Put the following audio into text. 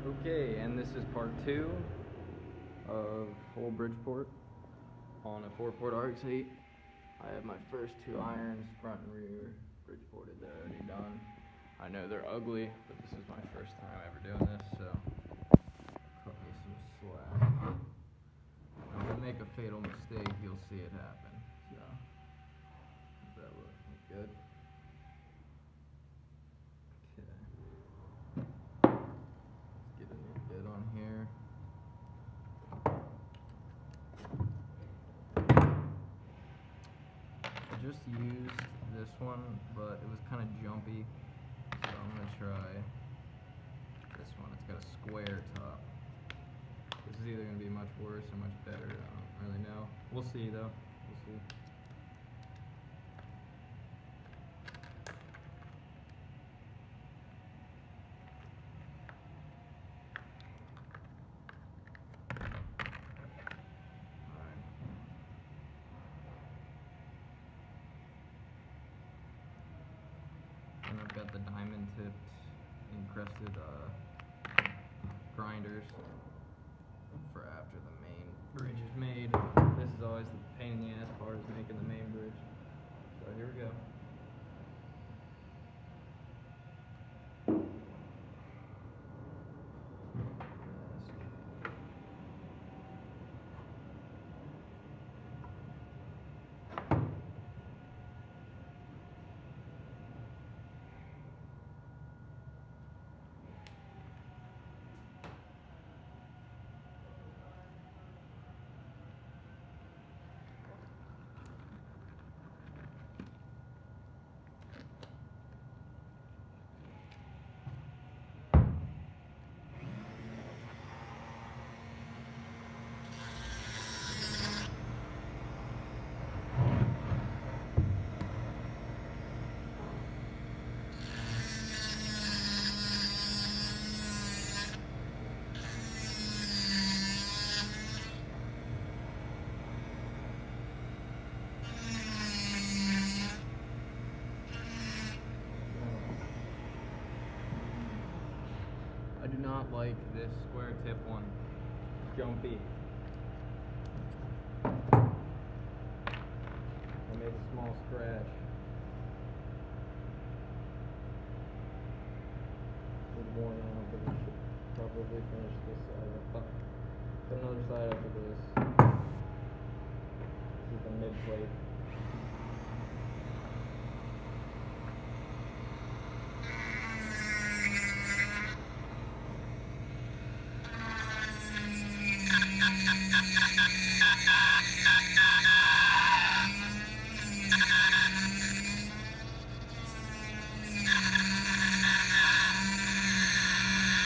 Okay, and this is part 2 of full Bridgeport on a 4-port RX-8. I have my first 2 irons, front and rear, Bridgeported. They're already done. I know they're ugly, but this is my first time ever doing this, so cut me some slack. Now, if I make a fatal mistake, you'll see it happen. So, does that look good? Get a new bit on here. I just used this one, but it was kind of jumpy, so I'm going to try this one. It's got a square top. This is either going to be much worse or much better. I don't really know. We'll see, though. We'll see. And I've got the diamond tipped encrusted grinders for after the main bridge is made. This is always the pain in the ass part, is making the main bridge. So here we go. I do not like this square tip one. Jumpy. I made a small scratch. It's worn out, but we should probably finish this side. Put another side after this. This is the mid plate.